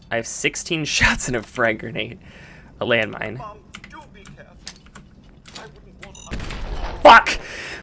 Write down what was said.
I have 16 shots and a frag grenade. A landmine. Mom, do be careful. I wouldn't want to... Fuck!